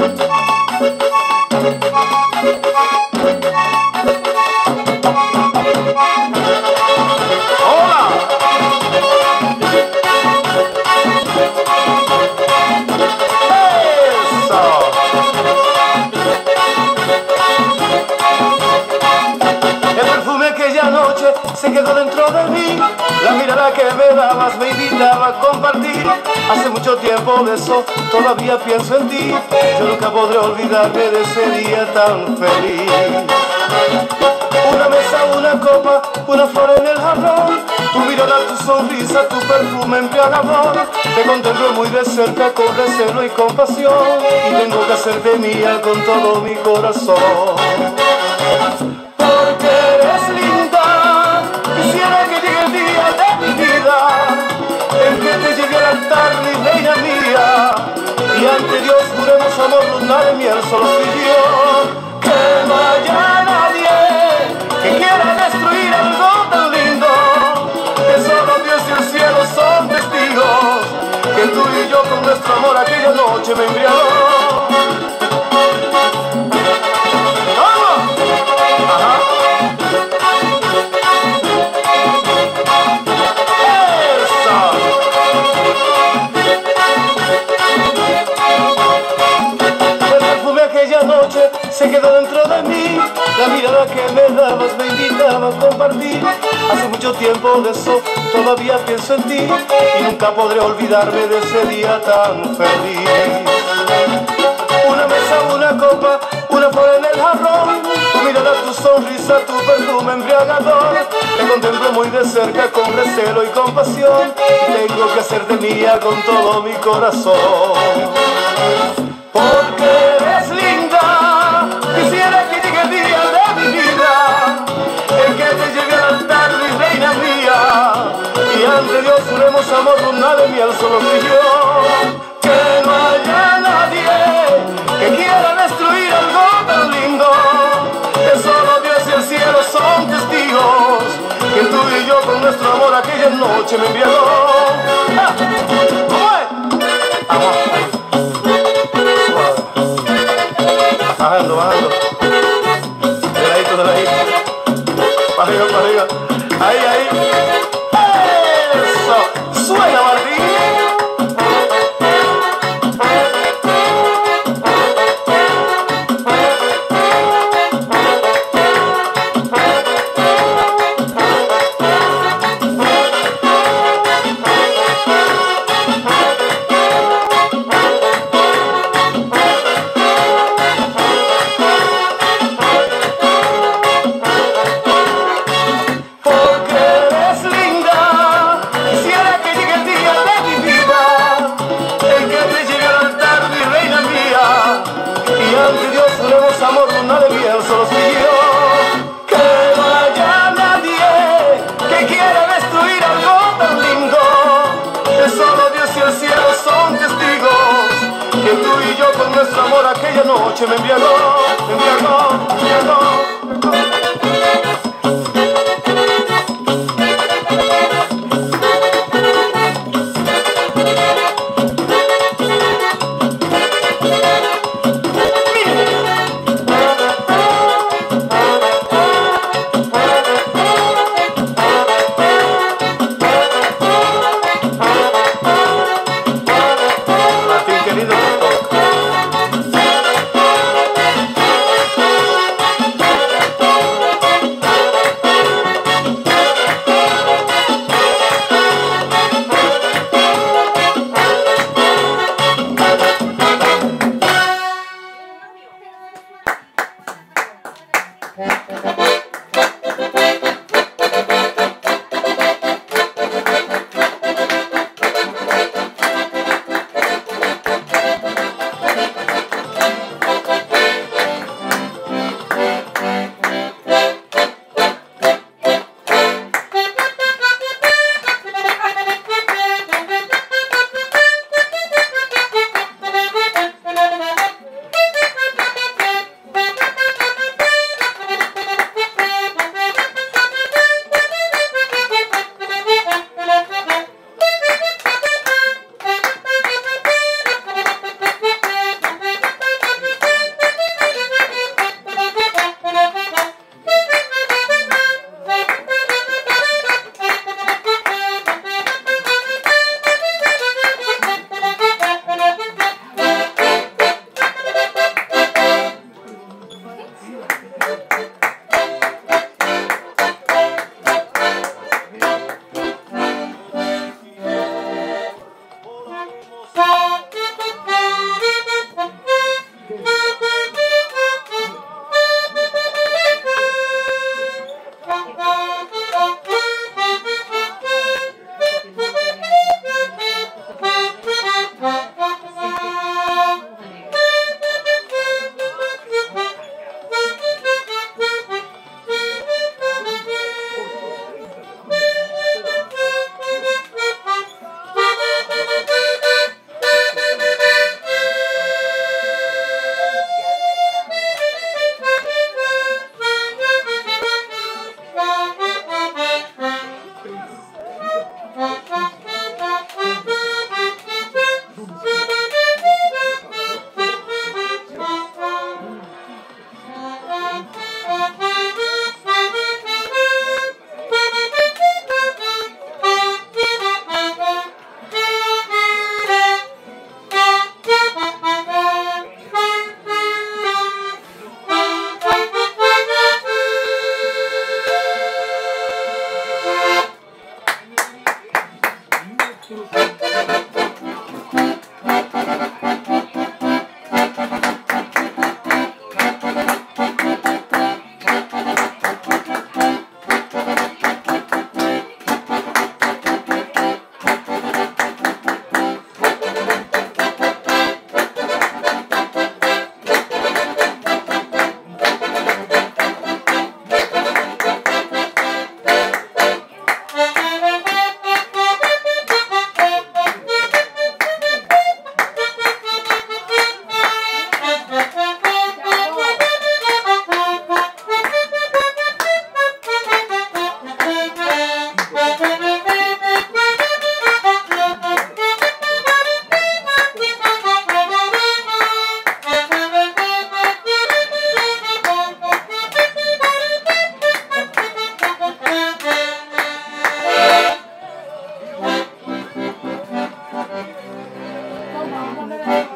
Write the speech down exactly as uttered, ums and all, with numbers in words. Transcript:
Se quedó dentro de mí, la mirada que me dabas me invitaba a compartir. Hace mucho tiempo de eso, todavía pienso en ti. Yo nunca podré olvidarme de ese día tan feliz. Una mesa, una copa, una flor en el jarrón, tu mirada, tu sonrisa, tu perfume embriagador. Te contemplo muy de cerca con recelo y compasión, y tengo que hacerte mía con todo mi corazón. Porque eres linda, quisiera que llegue el día de mi vida en que te llegue al altar, mi reina mía, y ante Dios juremos amor, luna de miel, solo tú y yo. Que no haya nadie que quiera destruir algo tan lindo, que solo Dios y el cielo son testigos, que tú y yo con nuestro amor aquella noche me embriagó. Se quedó dentro de mí, la mirada que me dabas me invitaba a compartir. Hace mucho tiempo de eso, todavía pienso en ti, y nunca podré olvidarme de ese día tan feliz. Una mesa, una copa, una flor en el jarrón, tu mirada, tu sonrisa, tu perfume embriagador. Te contemplo muy de cerca con recelo y compasión, y tengo que hacerte mía con todo mi corazón. Porque eres linda, quisiera que llegue el día de mi vida en que te llegue al altar, mi reina mía, y ante Dios juremos amor, luna de miel, solo tú y yo. Que no haya nadie que quiera destruir algo tan lindo, que solo Dios y el cielo son testigos, que tú y yo con nuestro amor aquella noche me embriagó. ¡Ah! ¿Cómo es? Vamos. Bajando, bajando. De ladito, de ladito. Para arriba, para arriba. Ahí, ahí. Eso. Suena, Martín. Nuestro amor aquella noche me embriagó, me embriagó, me embriagó. Martín querido, Thank you.